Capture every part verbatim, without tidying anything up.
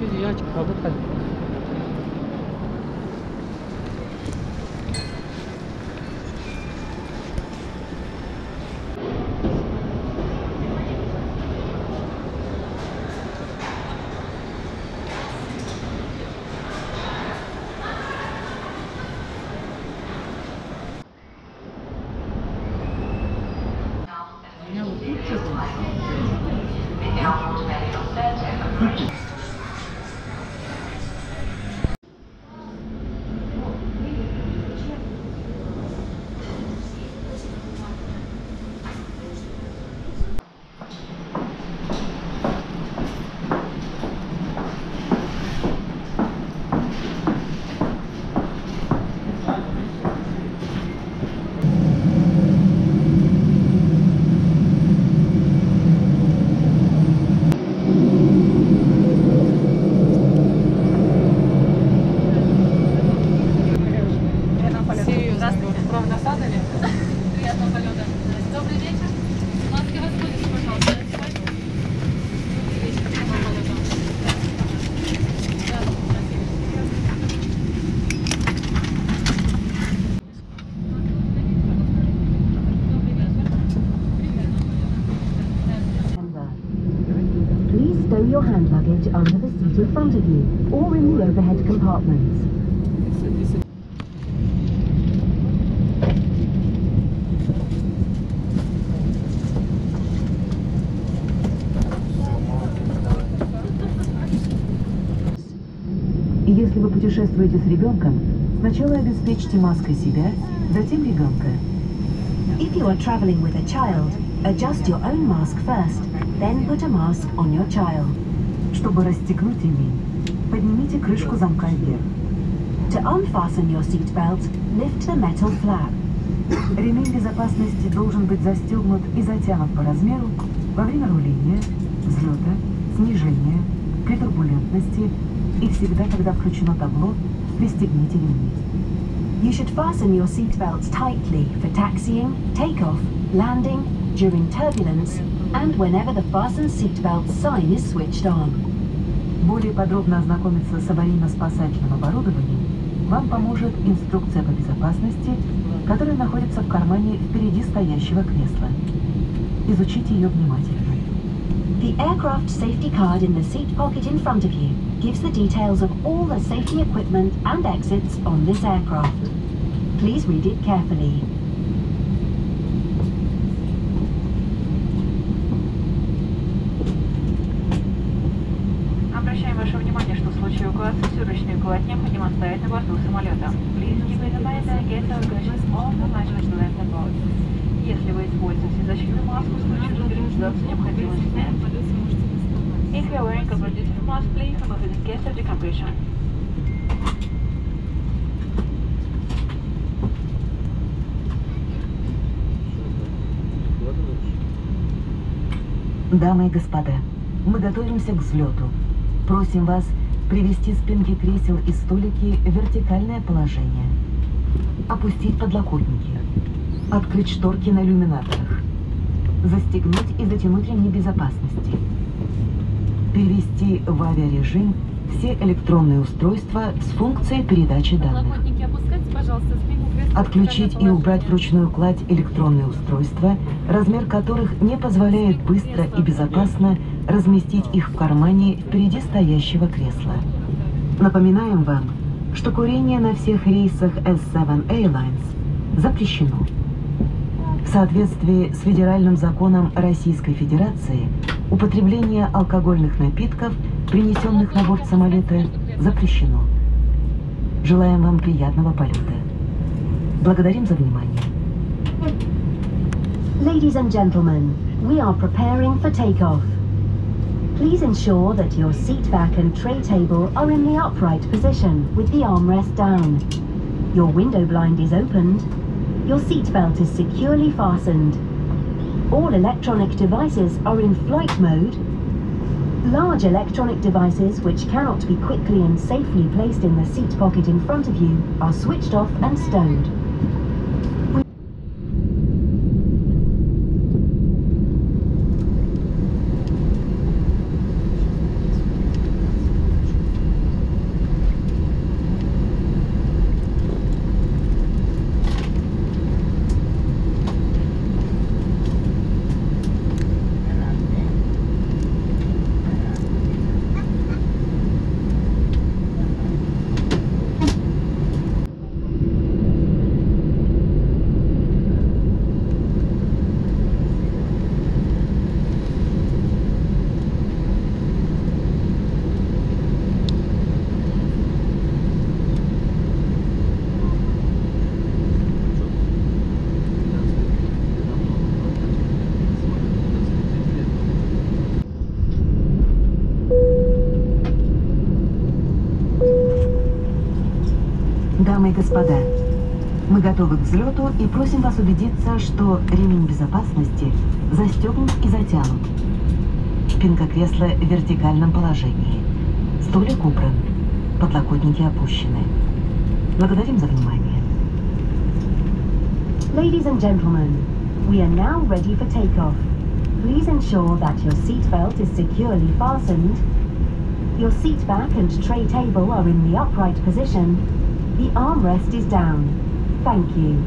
ящик, работает. Stow your hand luggage under the seat in front of you or in the overhead compartments. Если вы путешествуете с ребенком, сначала обеспечьте маской себя, затем ребенка. If you are traveling with a child, adjust your own mask first, then put a mask on your child. Чтобы расстегнуть ремень, поднимите крышку замка вверх. To unfasten your seatbelt, lift the metal flap. Ремень безопасности должен быть застегнут и затянут по размеру во время руления, взлета, снижения, при турбулентности и всегда, когда включено табло, пристегните ремни. You should fasten your seatbelts tightly for taxiing, takeoff, landing, during turbulence, and whenever the fasten seatbelt sign is switched on. Более подробно ознакомиться с аварийно-спасательным оборудованием вам поможет инструкция по безопасности, которая находится в кармане впереди стоящего кресла. Изучите ее внимательно. The aircraft safety card in the seat pocket in front of you gives the details of all the safety equipment and exits on this aircraft. Please read it carefully. Обращаем ваше внимание, что в случае эвакуации сырочный уклад необходимо оставить на борту самолета. Please keep in mind that guests are going all the luggage left on board. Если вы используете защитную маску, в случае госпитализации необходимо снять. If you are wearing a protective mask, please remove it in case of decompression. Дамы и господа, мы готовимся к взлету. Просим вас привести спинки кресел и столики в вертикальное положение. Опустить подлокотники. Открыть шторки на иллюминаторах. Застегнуть и затянуть ремни безопасности. Перевести в авиарежим все электронные устройства с функцией передачи данных. Отключить и убрать вручную кладь электронные устройства, размер которых не позволяет быстро и безопасно разместить их в кармане впереди стоящего кресла. Напоминаем вам, что курение на всех рейсах эс семь Airlines запрещено. В соответствии с федеральным законом Российской Федерации, употребление алкогольных напитков, принесенных на борт самолета, запрещено. Желаем вам приятного полета. Благодарим за внимание. Ladies and gentlemen, we are preparing for takeoff. Please ensure that your seat back and tray table are in the upright position with the armrest down. Your window blind is opened. Your seat belt is securely fastened. All electronic devices are in flight mode. Large electronic devices which cannot be quickly and safely placed in the seat pocket in front of you are switched off and stowed. Дамы и господа, мы готовы к взлету и просим вас убедиться, что ремень безопасности застегнут и затянут. Спинка кресла в вертикальном положении. Столик убран. Подлокотники опущены. Благодарим за внимание. Ladies and gentlemen, we are now ready for takeoff. Please ensure that your seatbelt is securely fastened. Your seat back and tray table are in the upright position. The armrest is down. Thank you.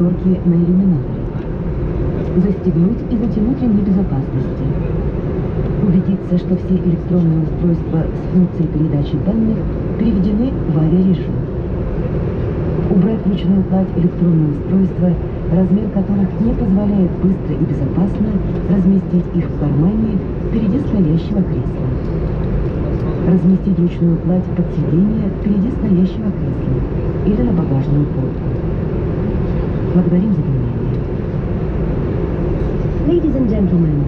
шторки на иллюминаторе. Застегнуть и затянуть ремни безопасности. Убедиться, что все электронные устройства с функцией передачи данных переведены в авиарежим. Убрать вручную кладь электронные устройства, размер которых не позволяет быстро и безопасно разместить их в кармане впереди стоящего кресла. Разместить ручную кладь под сиденье впереди стоящего кресла или на багажную полку. Благодарим за внимание. Ladies and gentlemen,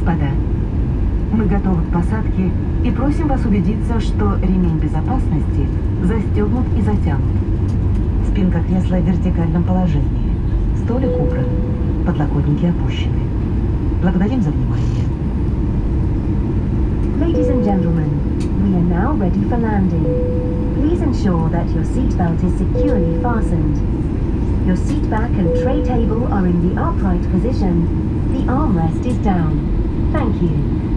Господа, мы готовы к посадке и просим вас убедиться, что ремень безопасности застегнут и затянут. Спинка кресла в вертикальном положении. Столик убран. Подлокотники опущены. Благодарим за внимание. Ladies and gentlemen, we are now ready for landing. Please ensure that your seatbelt is securely fastened. Your seat back and tray table are in the upright position. The armrest is down. Thank you.